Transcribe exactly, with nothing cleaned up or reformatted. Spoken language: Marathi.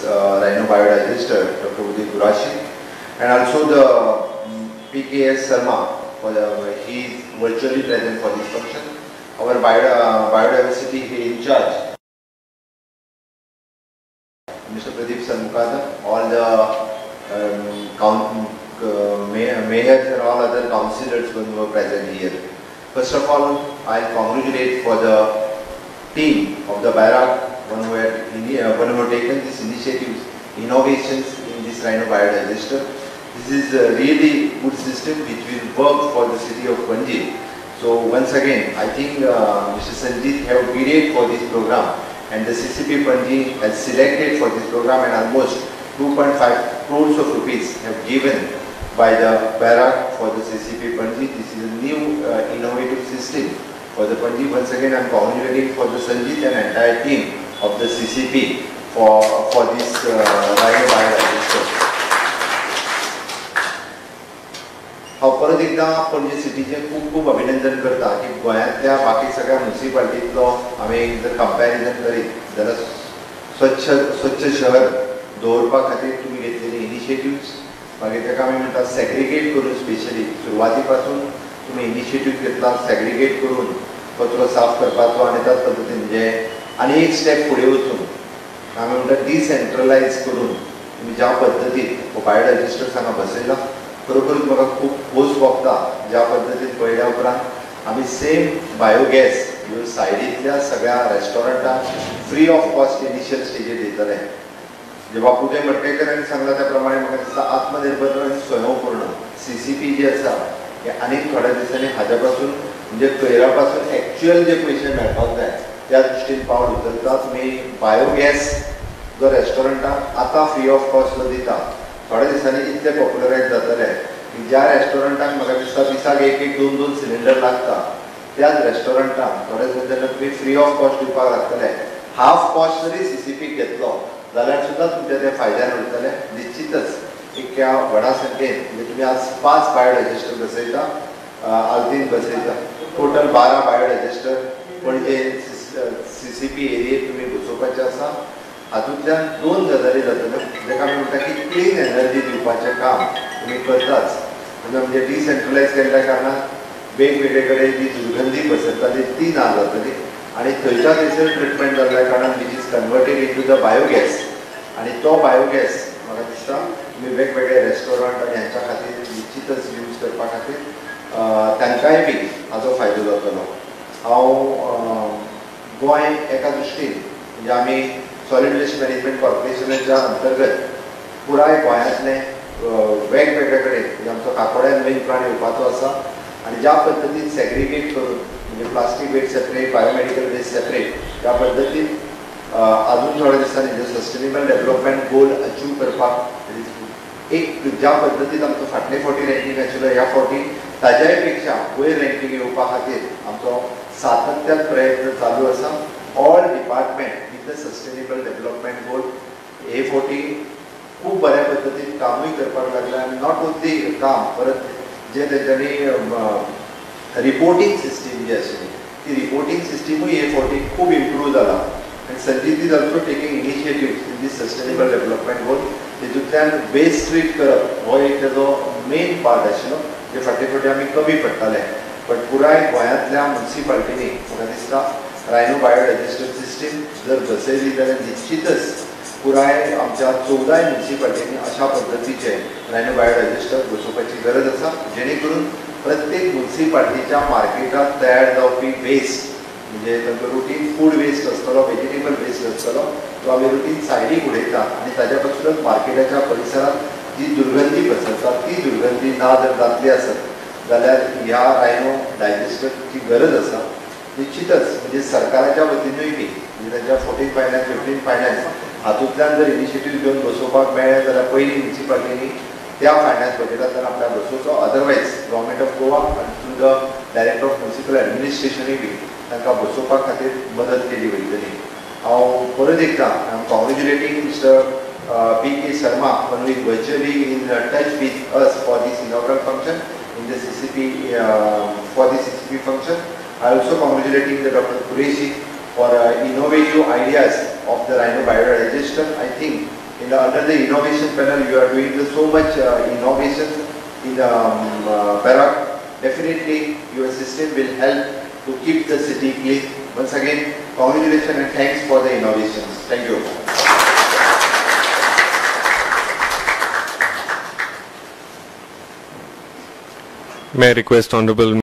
uh, Rhino Biodigester, Doctor Udit Gurashi, and also the um, P K S Sarma. For the, he is virtually present for this function. Our bio, uh, biodiversity in charge, Mister Pradeep Sarmukada, all the um, count, uh, mayors and all other councillors who were present here. First of all, I congratulate for the team of the Barrack, one who had uh, one who had taken these initiatives, innovations in this Rhino Biodigester. This is a really good system which will work for the city of Panji. So once again, I think uh, Mister Sanjeet have bid for this program, and the C C P Panji has selected for this program, and almost two point five crores of rupees have given by the Barrack for the C C P Panji. This is a new uh, innovative system for the Panji. Once again, I am congratulating for the Sanjeet and entire team of the C C P for for this uh, Rhino Biodigester. हांव परत एकदां पणजी सिटीचें खूब खूब अभिनंदन करता की गोंयांतल्या बाकी सगळ्या म्युनिसिपालिटींतलो हांवें जर कंपॅरिजन करीत जाल्यार स्वच्छ स्वच्छ शहर दवरपा खातीर तुमी घेतलेले इनिशिएटिव्स, मागीर ताका आमी म्हणटा सॅग्रिगेट करून स्पेशली सुरवाती पासून तुमी इनिशिएटिव्ह घेतला सॅग्रिगेट करून कचरो साफ करपाचो आनी त्याच पद्दतीन जे आनी एक स्टेप फुडें वचून आमी म्हणटा डिसेंट्रलायज करून तुमी ज्या पद्दतीन बायोडायजस्टर हांगा बसयला खरोखरूच म्हाका खूब खोस भोगता. ज्या पद्दतीन पळयल्या उपरांत आमी सेम बायोगॅस ह्यो सायडींतल्या सगळ्या रेस्टॉरंटांक फ्री ऑफ कॉस्ट इनिशियल स्टेजीर दितले. जे बापूजय मडकयकरांनी सांगला त्या प्रमाणे म्हाका दिसता आत्मनिर्भर आनी स्वयंपूर्ण सी सी पी जे आसा हे आनीक थोड्या दिसांनी हाज्या पासून म्हणजे कोयरा पासून एक्चुअल जे पयशे मेळपाक जाय त्या दृश्टीन पावल उचलता. तुमी बायोगॅस जो रेस्टॉरंटाक आतां फ्री ऑफ कॉस्ट जो दिता थोड्या दिसांनी इतले पॉप्युलरायज जातले की ज्या रेस्टॉरंटाक म्हाका दिसता दिसाक एक एक दोन दोन सिलिंडर लागता त्याच रेस्टॉरंटाक थोड्या दिसांनी जेन्ना तुमी फ्री ऑफ कॉस्ट दिवपाक लागतले, हाफ कॉस्ट जरी सी सी पी घेतलो जाल्यार सुद्दां तुमच्या ते फायद्यान उरतले. निश्चितच इतक्या व्हडा संख्येन म्हणजे तुमी आज पांच बायोडायजेस्टर बसयता, आल्तीन बसयता, टोटल बारा बायोडायजेस्टर पणजे सी सी पी एरियेत तुमी बसोवपाचे आसा. हातूंतल्यान दोन गजाली जातल्यो, जाका आमी म्हणटा की क्लीन एनर्जी दिवपाचें काम तुमी करताच. म्हणजे डिसेंट्रलायज केल्ल्या कारणान वेगवेगळे कडेन जी दुर्गंधी पसरताली ती ना जातली आनी थंयच्या थंयसर ट्रिटमेंट जाल्ल्या कारणान which is converted into the biogas. आनी तो बायोगॅस म्हाका दिसता तुमी वेगवेगळे रेस्टॉरंट आनी हांच्या खातीर निश्चितच यूज करपा खातीर तांकांय बी हाजो फायदो जातलो. हांव गोंय एका दृश्टीन म्हणजे आमी सॉलिड वेस्ट मॅनेजमेंट कॉर्पोरेशनाच्या अंतर्गत पुराय गोंयांतले वेगवेगळे कडेन म्हणजे आमचो काकोड्यान मेन प्लांट येवपाचो आसा आनी ज्या पद्दतीन सॅग्रिगेट करून म्हणजे plastic waste separate, biomedical waste separate त्या पद्दतीन अजून थोड्या दिसांनी जे सस्टेनेबल डेव्हलपमेंट गोल अचीव करपाक एक ज्या पद्दतीन आमचो फाटले फावटी रँकींग आशिल्लो ह्या फावटी ताज्याय पेक्षा वयर रँकींग येवपा खातीर आमचो सातत्यान प्रयत्न चालू आसा. All department with the sustainable development goal हे फावटी खूब बऱ्या पद्दतीन कामूय करपाक लागला आनी नॉट ओन्ली काम परत जे तेंच्यांनी रिपोर्टींग सिस्टीम जी आशिल्ली ती रिपोर्टींग सिस्टीमूय हे फावटी खूब इम्प्रूव जाला. आनी Sanjeet is also taking initiatives in these sustainable development goal. तेतूंतल्यान वेस्ट ट्रीट करप हो एक तेजो मेन पार्ट आशिल्लो जे फाटले फावटी आमी कमी पडटाले. बट पुराय गोंयांतल्या म्युनिसिपालिटींनी म्हाका दिसता रायनो बायोडायजेस्टर सिस्टीम जर बसयली जाल्यार निश्चितच पुराय आमच्या चौदाय म्युनिसिपालिटींनी अशा पद्दतीचे रायनो बायोडायजेस्टर बसोवपाची गरज आसा जेणे करून प्रत्येक म्युनिसिपालिटीच्या मार्केटात तयार जावपी वेस्ट म्हणजे तांचो रुटीन फूड वेस्ट आसतलो, वेजिटेबल वेस्ट आसतलो तो आमी रुटीन सायडीक उडयता आनी ताज्या पासूनच मार्केटाच्या परिसरांत जी दुर्गंधी पसरता ती दुर्गंधी ना जर जातली आसत जाल्यार ह्या रायनो डायजेस्टरची गरज आसा. निश्चितच म्हणजे सरकाराच्या वतीनूय बी म्हणजे तांच्या फोर्टीन फायनान्स फिफ्टीन फायनान्स हातूंतल्यान जर इनिशिएटीव घेवन बसोवपाक मेळ्ळे जाल्यार पयलीं म्युनिसिपालिटींनी त्या फायनान्स बजेटांतल्यान आपल्याक बसोवचो. अदरवायज गव्हर्मेंट ऑफ गोवा आनी through the director of municipal एडमिनिस्ट्रेशनूय बी तांकां बसोवपा खातीर मदत केली वयतली. हांव परत एकदां I am congratulating mister P K Sharma one वीज virtually in touch with us for this inaugural function in the C C P uh, for the C C P function. I also congratulating the Doctor Qureshi for uh, innovative ideas of the Rhino Biodigester. I think in the, under the innovation panel, you are doing the, so much uh, innovation in the um, uh, Perak. Definitely, your system will help to keep the city clean. Once again, congratulations and thanks for the innovations. Thank you. May I request Honorable